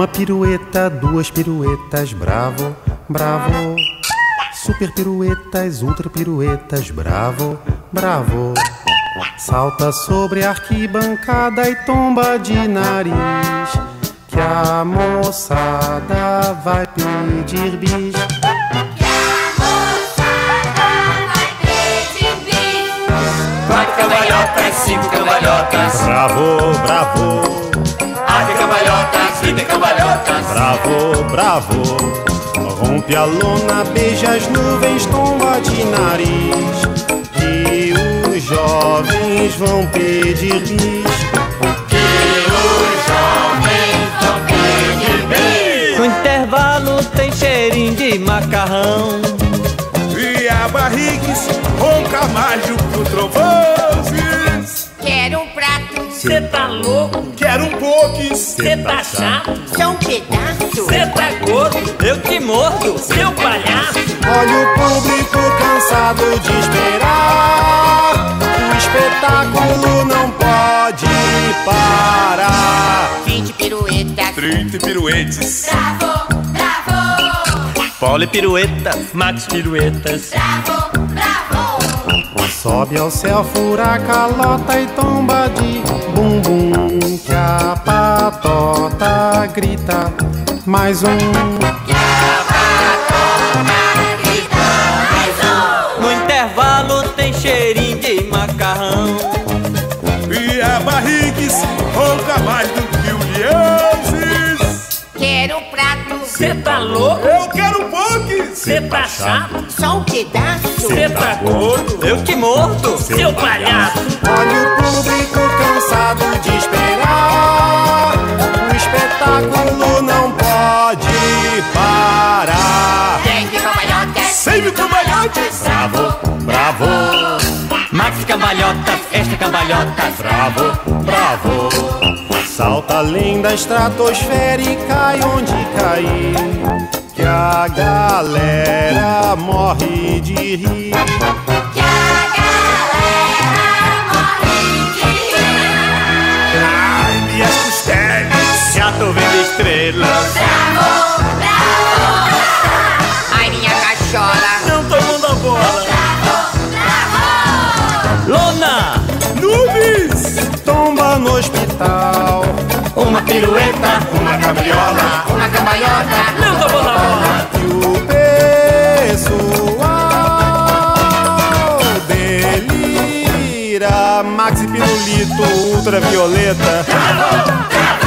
Uma pirueta, duas piruetas, bravo, bravo. Super piruetas, ultra piruetas, bravo, bravo. Salta sobre a arquibancada e tomba de nariz, que a moçada vai pedir bis. Que a moçada vai pedir bis. 4 cambalhotas, 5 cambalhotas, Bravo, bravo. ave cambalhotas, vida cambalhotas, Bravo, bravo. Rompe a lona, beija as nuvens, tomba de nariz, que os jovens vão pedir bis. que os jovens vão pedir bis. No intervalo tem cheirinho de macarrão. E a barrigues ronca mais do que o trovões. Quero um prato, Cê tá louco? Quero um pouquinho. Cê tá chato? só um pedaço. Cê tá gordo? Eu te mordo. Seu palhaço? Olha o público cansado de esperar, o espetáculo não pode parar. 20 piruetas, 30 piruetes. bravo, bravo. Poli piruetas, Max piruetas. Bravo, bravo. Sobe ao céu, fura a calota e tomba de bumbum, que a patota grita. Mais um. no intervalo tem cheirinho de macarrão. E a barrigues ronca mais do que o Lianzes. Quero um prato, Cê tá louco? Eu quero um pouquinho. Cê tá chato? só um pedaço. Cê tá gordo? Eu te mordo. Seu palhaço? Olha o público cansado de esperar, o espetáculo não pode parar. 10 cambalhotas, 100 mil cambalhotas. Bravo, bravo. Max cambalhotas, esta cambalhota. Bravo, bravo. Salta além da estratosfera e cai onde cair, que a galera morre de rir. que a galera morre de rir. Ai, minhas costelas. Já tô vendo estrelas. Bravo, bravo. Ai, minha cachola. Não tomando a bola. Bravo, bravo. Lona, Nuvens. Tomba no hospital, uma pirueta, Uma cabriola. Uma cambalhota. Não tomando a bola. e o pessoal delira. Maxi pirulito, ultravioleta. Bravo, bravo.